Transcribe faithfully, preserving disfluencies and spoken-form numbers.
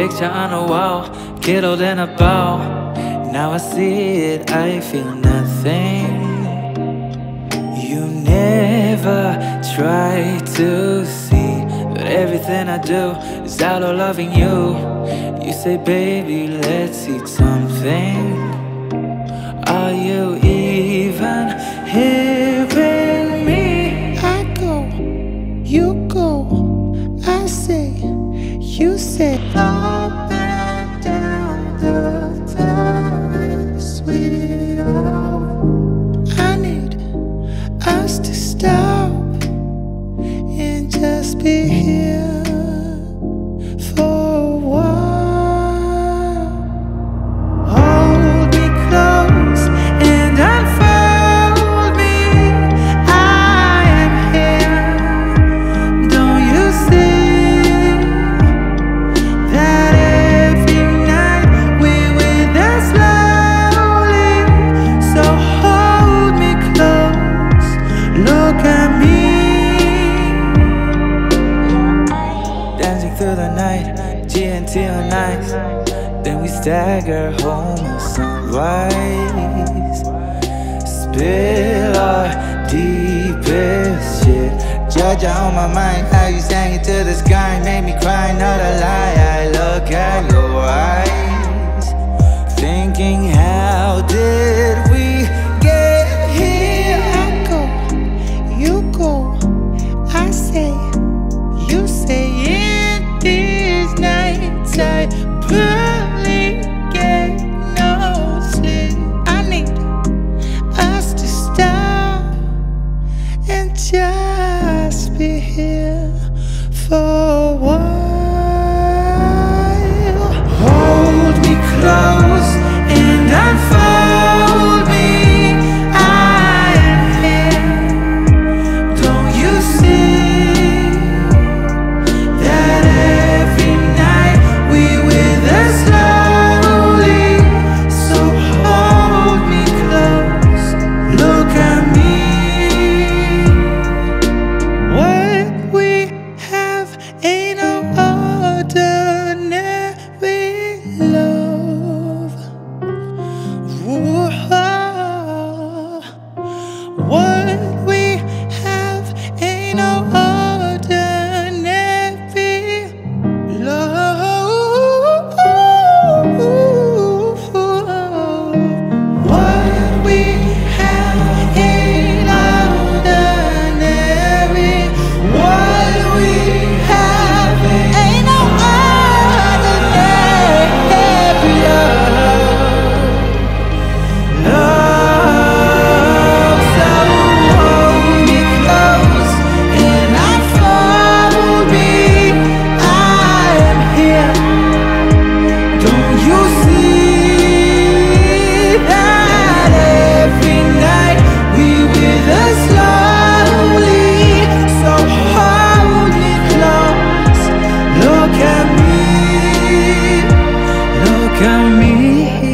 picture on the wall, killed in a ball. Now I see it, I feel nothing. You never try to see, but everything I do is out of loving you. You say, baby, let's eat something. Are you even hearing me? I go, you go, I say, you say. Up and down the terrace we are. I need us to stop and just be here for a while. Hold me close and unfold me. I am here. Don't you see that every night we're with us slowly? So hold me close, look at me. Dancing through the night, G and T on ice. Then we stagger home at sunrise. Spill our deepest shit. Georgia on my mind, how you sang it to the sky. Made me cry, not a lie. I look at your eyes, thinking, how did we get here? I go, you go, I say, you say. In these nights I barely get no sleep. I need us to stop and just be here for a while. Hold me close and unfold me. I am here. Don't you see that every night we with us slowly? So hold me close, look at me. What we have ain't no ordinary love. Ooh, what we have ain't no ordinary love. What we have ain't ordinary. What we have ain't no ordinary love. Love, so hold me close and unfold me. I am here. Don't you see that every night we with us slowly? So hold me close, look at me, look at me.